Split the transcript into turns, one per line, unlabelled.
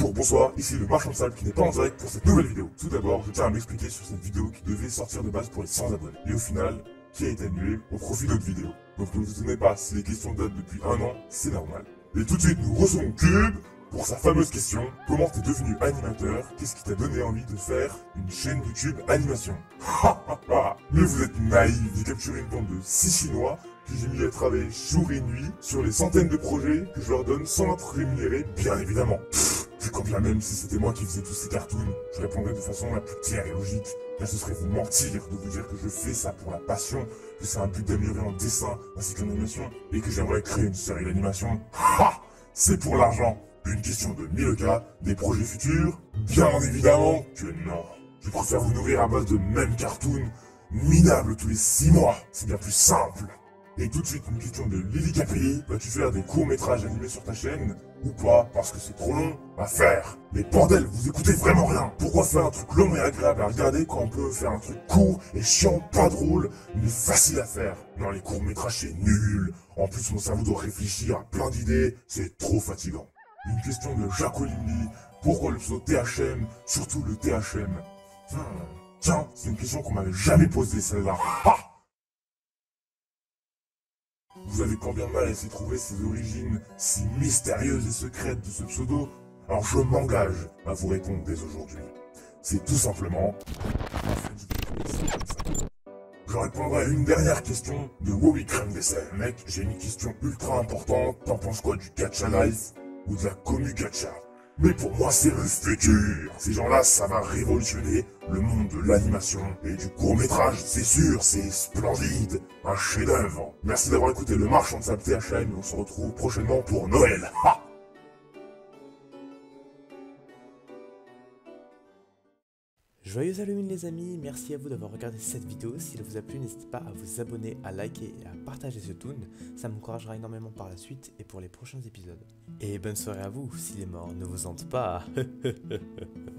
Bonsoir, ici le marchand de sable qui n'est pas en direct pour cette nouvelle vidéo. Tout d'abord, je tiens à m'expliquer sur cette vidéo qui devait sortir de base pour les 100 abonnés. Et au final, qui a été annulée au profit d'autres vidéos. Donc ne vous étonnez pas si les questions datent depuis un an, c'est normal. Et tout de suite, nous recevons Cube pour sa fameuse question. Comment t'es devenu animateur? Qu'est-ce qui t'a donné envie de faire une chaîne YouTube animation? Mais vous êtes naïf, j'ai capturé une bande de 6 Chinois que j'ai mis à travailler jour et nuit sur les centaines de projets que je leur donne sans être rémunéré, bien évidemment. Vu quand bien même si c'était moi qui faisais tous ces cartoons, je répondrais de façon la plus claire et logique, car ce serait vous mentir de vous dire que je fais ça pour la passion, que c'est un but d'améliorer en dessin ainsi qu'en animation, et que j'aimerais créer une série d'animation. C'est pour l'argent. Une question de 1000K, des projets futurs? Bien évidemment que non. Je préfère vous nourrir à base de mêmes cartoons, minables tous les 6 mois. C'est bien plus simple. Et tout de suite, une question de Lily Capri. Vas-tu faire des courts-métrages animés sur ta chaîne? Ou pas, parce que c'est trop long à faire. Mais bordel, vous écoutez vraiment rien. Pourquoi faire un truc long et agréable à regarder quand on peut faire un truc court et chiant, pas drôle, mais facile à faire? Non, les courts-métrages c'est nul. En plus, mon cerveau doit réfléchir à plein d'idées, c'est trop fatigant. Une question de Jacolimbi. Pourquoi le pseudo THM, surtout le THM? Tiens, c'est une question qu'on m'avait jamais posée celle-là. Vous avez combien de mal à essayer de trouver ces origines si mystérieuses et secrètes de ce pseudo? Alors je m'engage à vous répondre dès aujourd'hui. C'est tout simplement... Je répondrai à une dernière question de Wowie Crème Dessert. Mec, j'ai une question ultra importante. T'en penses quoi du gacha life ou de la commu gacha? Mais pour moi, c'est le futur. Ces gens-là, ça va révolutionner le monde de l'animation et du court-métrage, c'est sûr, c'est splendide. Un chef-d'œuvre. Merci d'avoir écouté le marchand de sable THM et on se retrouve prochainement pour Noël.
Joyeux Halloween les amis, merci à vous d'avoir regardé cette vidéo. Si elle vous a plu, n'hésitez pas à vous abonner, à liker et à partager ce toon. Ça m'encouragera énormément par la suite et pour les prochains épisodes. Et bonne soirée à vous, si les morts ne vous hantent pas.